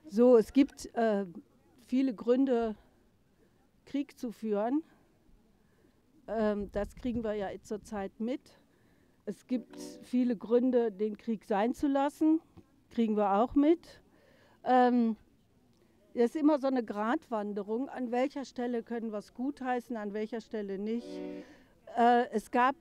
So, es gibt viele Gründe, Krieg zu führen. Das kriegen wir ja zurzeit mit. Es gibt viele Gründe, den Krieg sein zu lassen. Kriegen wir auch mit. Es ist immer so eine Gratwanderung. An welcher Stelle können wir es gutheißen, an welcher Stelle nicht. Es gab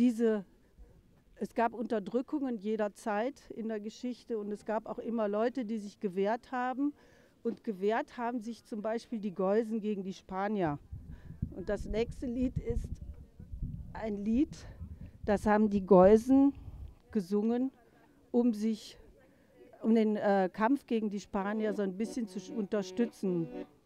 Unterdrückungen jederzeit in der Geschichte und es gab auch immer Leute, die sich gewehrt haben. Und gewehrt haben sich zum Beispiel die Geusen gegen die Spanier. Und das nächste Lied ist ein Lied, das haben die Geusen gesungen, um den Kampf gegen die Spanier so ein bisschen zu unterstützen.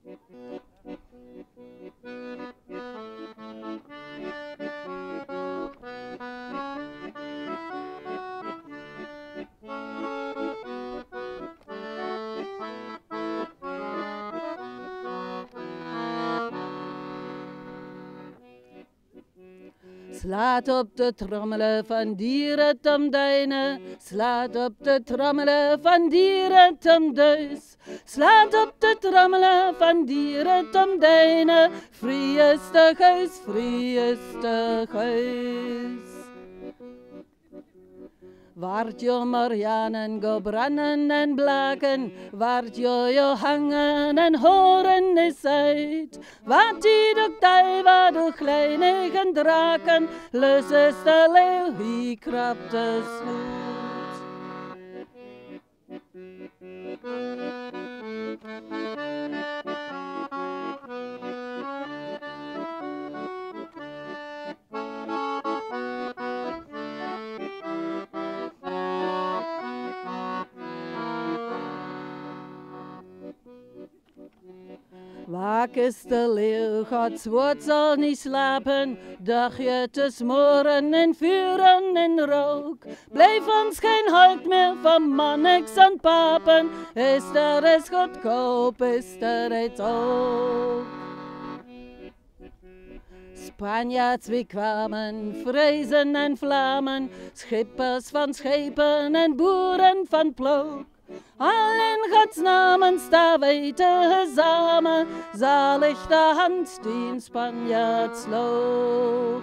Slaat op de trommelen van dieren tam dijnen, slaat op de trommelen van dieren tam duis. Slaat op de trommelen van dieren tam dijnen, vrij is de huis, vrij is de huis. Waart jo Marianen go brannen en blaken, waart jo hangen en horen is uit. Wat die de tij, wat de kleine draken, lus is de leeuw, die krabt de sloot. Waak is de leeuw, Gods woord zal niet slapen, dagje te smoren en vuren en rook. Blijf ons geen halt meer van manneks en papen, is er is goedkoop, is er iets ook. Spanjaards wie kwamen, vrezen en vlammen, schippers van schepen en boeren van ploeg. Al in Gods namen sta wij tezamen, zalig de hand die in Spanjaard sloeg.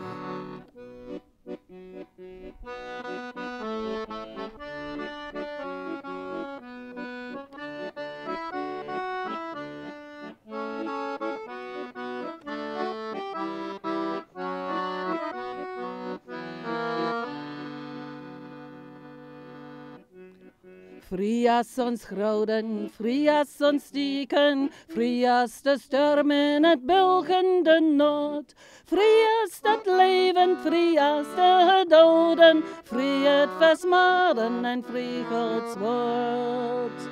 Vrij als ons groden, vrij als ons dieken, vrij als de storm in het bulgende nood. Vrij als dat leven, vrij als de doden, vrij het versmaden en vrij Gods woord.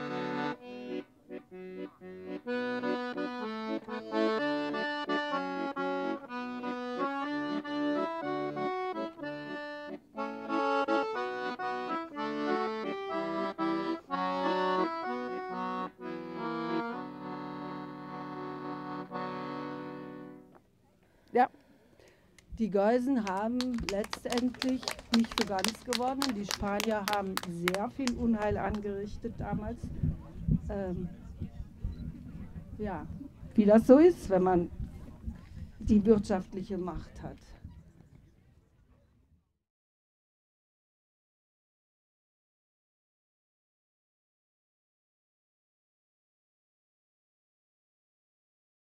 Ja, die Geusen haben letztendlich nicht so ganz gewonnen. Die Spanier haben sehr viel Unheil angerichtet damals. Ja, wie das so ist, wenn man die wirtschaftliche Macht hat.